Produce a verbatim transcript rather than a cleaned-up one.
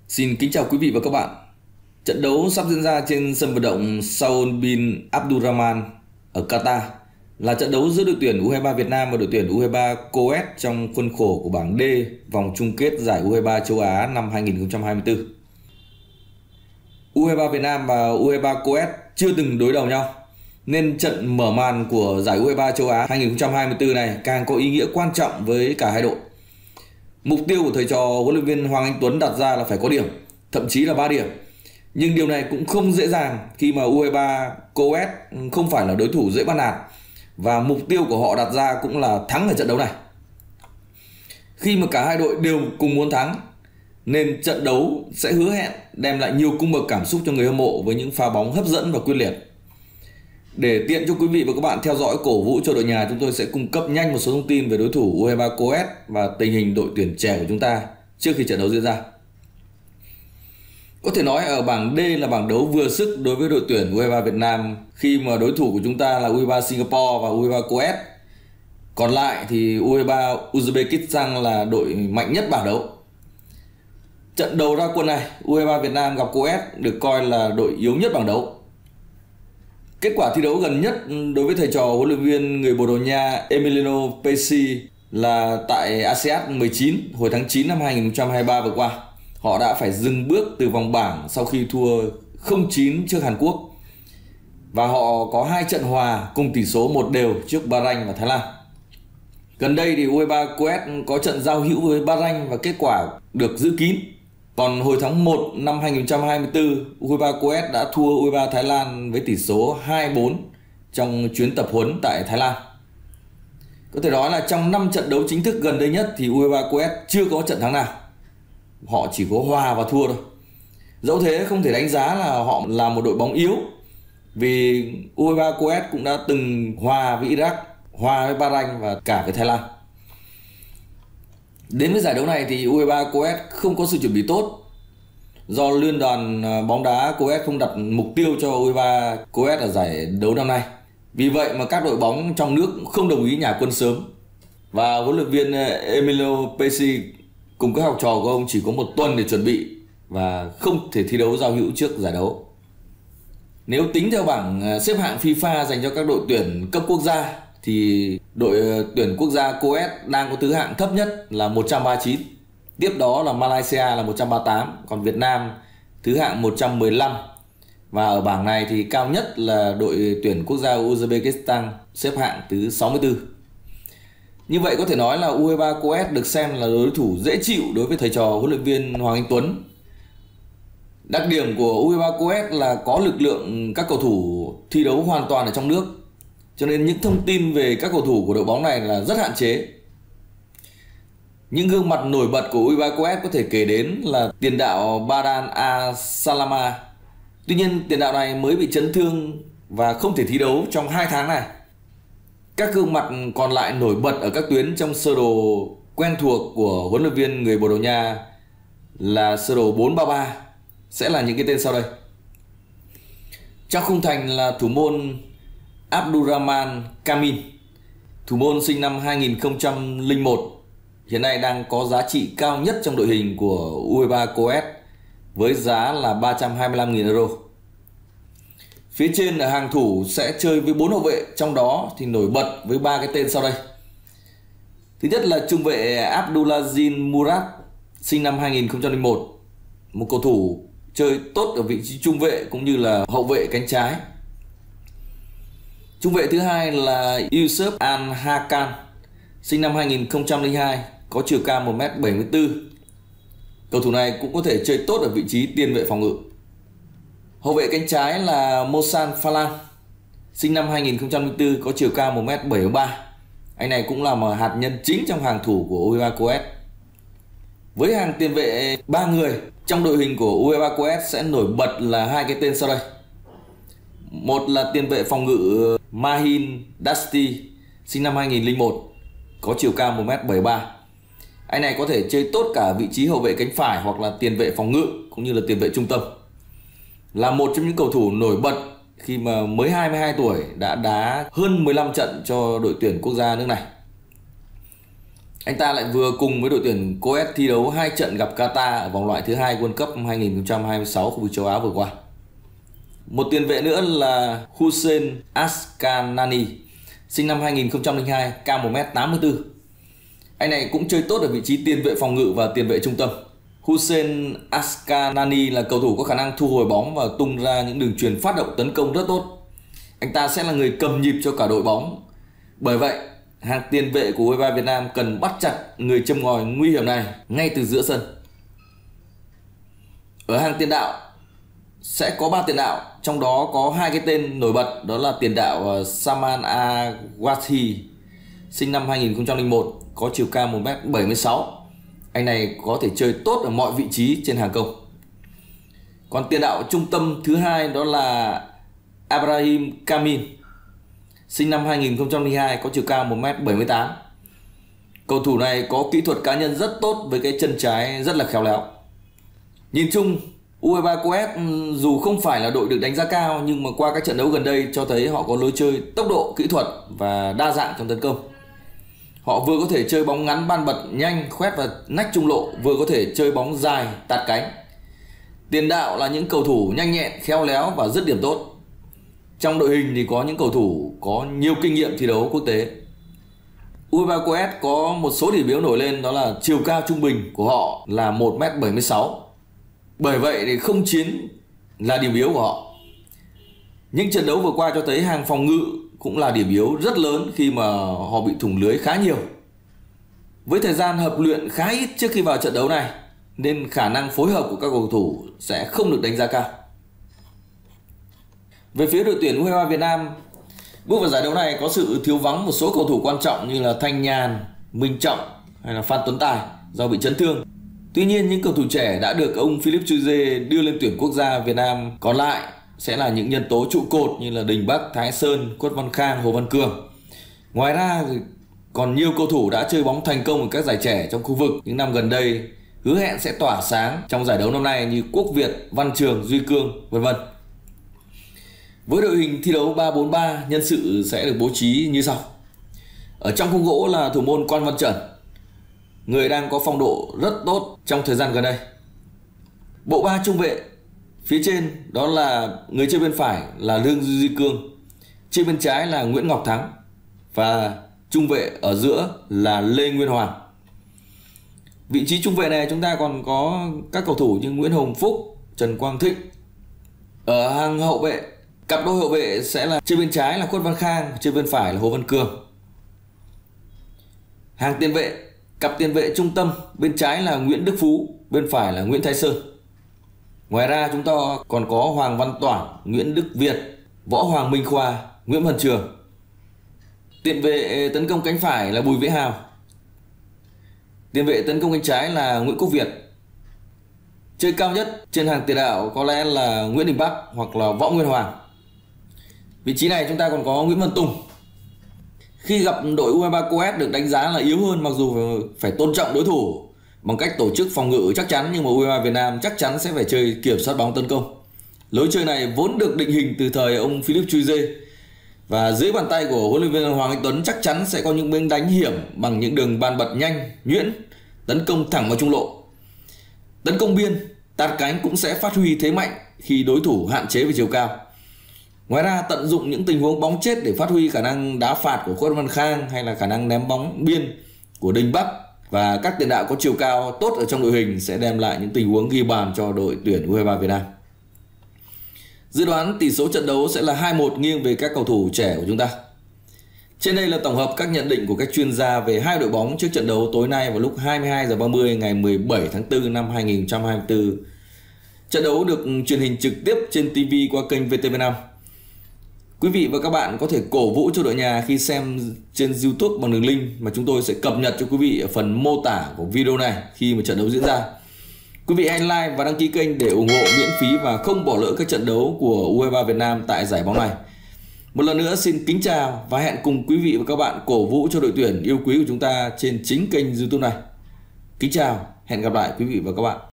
Xin kính chào quý vị và các bạn. Trận đấu sắp diễn ra trên sân vận động Saud bin Abdurrahman ở Qatar là trận đấu giữa đội tuyển u hai ba Việt Nam và đội tuyển u hai ba Coes trong khuôn khổ của bảng D vòng chung kết giải u hai ba châu Á năm hai nghìn không trăm hai mươi tư. u hai ba Việt Nam và u hai ba Coes chưa từng đối đầu nhau, nên trận mở màn của giải u hai ba châu Á hai nghìn không trăm hai mươi tư này càng có ý nghĩa quan trọng với cả hai đội. Mục tiêu của thầy trò huấn luyện viên Hoàng Anh Tuấn đặt ra là phải có điểm, thậm chí là ba điểm. Nhưng điều này cũng không dễ dàng khi mà u hai ba Coes không phải là đối thủ dễ bắt nạt, và mục tiêu của họ đặt ra cũng là thắng ở trận đấu này. Khi mà cả hai đội đều cùng muốn thắng, nên trận đấu sẽ hứa hẹn đem lại nhiều cung bậc cảm xúc cho người hâm mộ với những pha bóng hấp dẫn và quyết liệt. Để tiện cho quý vị và các bạn theo dõi cổ vũ cho đội nhà, chúng tôi sẽ cung cấp nhanh một số thông tin về đối thủ u hai ba Coes và tình hình đội tuyển trẻ của chúng ta trước khi trận đấu diễn ra. Có thể nói ở bảng D là bảng đấu vừa sức đối với đội tuyển u hai ba Việt Nam, khi mà đối thủ của chúng ta là u hai ba Singapore và u hai ba Coes. Còn lại thì u hai ba Uzbekistan là đội mạnh nhất bảng đấu. Trận đầu ra quân này, u hai ba Việt Nam gặp Coes được coi là đội yếu nhất bảng đấu. Kết quả thi đấu gần nhất đối với thầy trò huấn luyện viên người Bồ Đào Nha Emiliano Paesi là tại a sê an mười chín hồi tháng chín năm hai nghìn không trăm hai mươi ba vừa qua. Họ đã phải dừng bước từ vòng bảng sau khi thua không chín trước Hàn Quốc, và họ có hai trận hòa cùng tỷ số một đều trước Bahrain và Thái Lan. Gần đây thì u hai ba Coes có trận giao hữu với Bahrain và kết quả được giữ kín. Còn hồi tháng một năm hai nghìn không trăm hai mươi tư, u hai ba Coes đã thua u hai ba Thái Lan với tỷ số hai bốn trong chuyến tập huấn tại Thái Lan. Có thể nói là trong năm trận đấu chính thức gần đây nhất thì u hai ba Coes chưa có trận thắng nào. Họ chỉ có hòa và thua thôi. Dẫu thế không thể đánh giá là họ là một đội bóng yếu, vì u hai ba Coes cũng đã từng hòa với Iraq, hòa với Bahrain và cả với Thái Lan. Đến với giải đấu này thì u hai ba Coes không có sự chuẩn bị tốt, do liên đoàn bóng đá Coes không đặt mục tiêu cho u hai ba Coes ở giải đấu năm nay. Vì vậy mà các đội bóng trong nước không đồng ý nhả quân sớm, và huấn luyện viên Emiliano Paesi cùng các học trò của ông chỉ có một tuần để chuẩn bị và không thể thi đấu giao hữu trước giải đấu. Nếu tính theo bảng xếp hạng FIFA dành cho các đội tuyển cấp quốc gia thì đội tuyển quốc gia Coes đang có thứ hạng thấp nhất là một trăm ba mươi chín. Tiếp đó là Malaysia là một trăm ba mươi tám, còn Việt Nam thứ hạng một trăm mười lăm. Và ở bảng này thì cao nhất là đội tuyển quốc gia Uzbekistan xếp hạng thứ sáu mươi tư. Như vậy có thể nói là u hai ba Coes được xem là đối thủ dễ chịu đối với thầy trò huấn luyện viên Hoàng Anh Tuấn. Đặc điểm của u hai ba Coes là có lực lượng các cầu thủ thi đấu hoàn toàn ở trong nước, cho nên những thông tin về các cầu thủ của đội bóng này là rất hạn chế. Những gương mặt nổi bật của u hai ba Coes có thể kể đến là tiền đạo Badan Al-Salama. Tuy nhiên tiền đạo này mới bị chấn thương và không thể thi đấu trong hai tháng này. Các gương mặt còn lại nổi bật ở các tuyến trong sơ đồ quen thuộc của huấn luyện viên người Bồ Đào Nha là sơ đồ bốn ba ba sẽ là những cái tên sau đây. Trong khung thành là thủ môn Abdurrahman Kamin, thủ môn sinh năm hai nghìn không trăm lẻ một, hiện nay đang có giá trị cao nhất trong đội hình của u hai ba Coes với giá là ba trăm hai mươi lăm nghìn euro. Phía trên là hàng thủ sẽ chơi với bốn hậu vệ, trong đó thì nổi bật với ba cái tên sau đây. Thứ nhất là trung vệ Abdulazin Murad, sinh năm hai nghìn không trăm lẻ một, một cầu thủ chơi tốt ở vị trí trung vệ cũng như là hậu vệ cánh trái. Trung vệ thứ hai là Yusuf Al-Hakan, sinh năm hai nghìn không trăm lẻ hai, có chiều cao một mét bảy mươi tư. Cầu thủ này cũng có thể chơi tốt ở vị trí tiền vệ phòng ngự. Hậu vệ cánh trái là Mosan Falan, sinh năm hai nghìn không trăm lẻ tư, có chiều cao một mét bảy mươi ba. Anh này cũng là một hạt nhân chính trong hàng thủ của u hai ba Coes. Với hàng tiền vệ ba người, trong đội hình của u hai ba Coes sẽ nổi bật là hai cái tên sau đây. Một là tiền vệ phòng ngự Mahin Dasti, sinh năm hai nghìn không trăm lẻ một, có chiều cao một mét bảy mươi ba. Anh này có thể chơi tốt cả vị trí hậu vệ cánh phải hoặc là tiền vệ phòng ngự cũng như là tiền vệ trung tâm. Là một trong những cầu thủ nổi bật khi mà mới hai mươi hai tuổi đã đá hơn mười lăm trận cho đội tuyển quốc gia nước này. Anh ta lại vừa cùng với đội tuyển Coes thi đấu hai trận gặp Qatar ở vòng loại thứ hai World Cup hai nghìn không trăm hai mươi sáu khu vực châu Á vừa qua. Một tiền vệ nữa là Hussein Askanani, sinh năm hai nghìn không trăm lẻ hai, cao một mét tám mươi tư. Anh này cũng chơi tốt ở vị trí tiền vệ phòng ngự và tiền vệ trung tâm. Hussein Askanani là cầu thủ có khả năng thu hồi bóng và tung ra những đường chuyền phát động tấn công rất tốt. Anh ta sẽ là người cầm nhịp cho cả đội bóng. Bởi vậy, hàng tiền vệ của u hai ba Việt Nam cần bắt chặt người châm ngòi nguy hiểm này ngay từ giữa sân. Ở hàng tiền đạo sẽ có ba tiền đạo, trong đó có hai cái tên nổi bật, đó là tiền đạo Saman Awathi, sinh năm hai nghìn không trăm lẻ một, có chiều cao một mét bảy mươi sáu. Anh này có thể chơi tốt ở mọi vị trí trên hàng công. Còn tiền đạo trung tâm thứ hai đó là Abraham Kamin, sinh năm hai nghìn không trăm lẻ hai, có chiều cao một mét bảy mươi tám. Cầu thủ này có kỹ thuật cá nhân rất tốt với cái chân trái rất là khéo léo. Nhìn chung, u hai ba Coes dù không phải là đội được đánh giá cao, nhưng mà qua các trận đấu gần đây cho thấy họ có lối chơi tốc độ, kỹ thuật và đa dạng trong tấn công. Họ vừa có thể chơi bóng ngắn ban bật nhanh, khoét và nách trung lộ, vừa có thể chơi bóng dài, tạt cánh. Tiền đạo là những cầu thủ nhanh nhẹn, khéo léo và dứt điểm tốt. Trong đội hình thì có những cầu thủ có nhiều kinh nghiệm thi đấu quốc tế. u hai ba Coes có một số điểm yếu nổi lên, đó là chiều cao trung bình của họ là một mét bảy mươi sáu. Bởi vậy thì không chiến là điểm yếu của họ. Những trận đấu vừa qua cho thấy hàng phòng ngự cũng là điểm yếu rất lớn khi mà họ bị thủng lưới khá nhiều. Với thời gian hợp luyện khá ít trước khi vào trận đấu này, nên khả năng phối hợp của các cầu thủ sẽ không được đánh giá cao. Về phía đội tuyển u hai ba Việt Nam, bước vào giải đấu này có sự thiếu vắng một số cầu thủ quan trọng như là Thanh Nhàn, Minh Trọng hay là Phan Tuấn Tài do bị chấn thương. Tuy nhiên, những cầu thủ trẻ đã được ông Philip Chuize đưa lên tuyển quốc gia Việt Nam còn lại sẽ là những nhân tố trụ cột như là Đình Bắc, Thái Sơn, Quất Văn Khang, Hồ Văn Cường. Ngoài ra thì còn nhiều cầu thủ đã chơi bóng thành công ở các giải trẻ trong khu vực những năm gần đây, hứa hẹn sẽ tỏa sáng trong giải đấu năm nay như Quốc Việt, Văn Trường, Duy Cương, vân vân. Với đội hình thi đấu ba bốn ba, nhân sự sẽ được bố trí như sau. Ở trong khung gỗ là thủ môn Quan Văn Trần, người đang có phong độ rất tốt trong thời gian gần đây. Bộ ba trung vệ phía trên đó là người chơi bên phải là Lương Duy Cương, trên bên trái là Nguyễn Ngọc Thắng và trung vệ ở giữa là Lê Nguyên Hoàng. Vị trí trung vệ này chúng ta còn có các cầu thủ như Nguyễn Hồng Phúc, Trần Quang Thịnh. Ở hàng hậu vệ, cặp đôi hậu vệ sẽ là trên bên trái là Quất Văn Khang, trên bên phải là Hồ Văn Cường. Hàng tiền vệ, cặp tiền vệ trung tâm, bên trái là Nguyễn Đức Phú, bên phải là Nguyễn Thái Sơn. Ngoài ra chúng ta còn có Hoàng Văn Toản, Nguyễn Đức Việt, Võ Hoàng Minh Khoa, Nguyễn Văn Trường. Tiền vệ tấn công cánh phải là Bùi Vĩ Hào. Tiền vệ tấn công cánh trái là Nguyễn Quốc Việt. Chơi cao nhất trên hàng tiền đạo có lẽ là Nguyễn Đình Bắc hoặc là Võ Nguyên Hoàng. Vị trí này chúng ta còn có Nguyễn Văn Tùng. Khi gặp đội u hai ba Coes được đánh giá là yếu hơn, mặc dù phải tôn trọng đối thủ bằng cách tổ chức phòng ngự chắc chắn, nhưng mà u hai ba Việt Nam chắc chắn sẽ phải chơi kiểm soát bóng tấn công. Lối chơi này vốn được định hình từ thời ông Philip Chuize, và dưới bàn tay của huấn luyện viên Hoàng Anh Tuấn chắc chắn sẽ có những bên đánh hiểm bằng những đường bàn bật nhanh, nhuyễn, tấn công thẳng vào trung lộ. Tấn công biên, tạt cánh cũng sẽ phát huy thế mạnh khi đối thủ hạn chế về chiều cao. Ngoài ra, tận dụng những tình huống bóng chết để phát huy khả năng đá phạt của Quất Văn Khang hay là khả năng ném bóng biên của Đình Bắc và các tiền đạo có chiều cao tốt ở trong đội hình sẽ đem lại những tình huống ghi bàn cho đội tuyển u hai ba Việt Nam. Dự đoán tỷ số trận đấu sẽ là hai một nghiêng về các cầu thủ trẻ của chúng ta. Trên đây là tổng hợp các nhận định của các chuyên gia về hai đội bóng trước trận đấu tối nay vào lúc hai mươi hai giờ ba mươi ngày mười bảy tháng tư năm hai nghìn không trăm hai mươi tư. Trận đấu được truyền hình trực tiếp trên ti vi qua kênh vê tê vê năm. Quý vị và các bạn có thể cổ vũ cho đội nhà khi xem trên YouTube bằng đường link mà chúng tôi sẽ cập nhật cho quý vị ở phần mô tả của video này khi mà trận đấu diễn ra. Quý vị hãy like và đăng ký kênh để ủng hộ miễn phí và không bỏ lỡ các trận đấu của u hai ba Việt Nam tại giải bóng này. Một lần nữa xin kính chào và hẹn cùng quý vị và các bạn cổ vũ cho đội tuyển yêu quý của chúng ta trên chính kênh YouTube này. Kính chào, hẹn gặp lại quý vị và các bạn.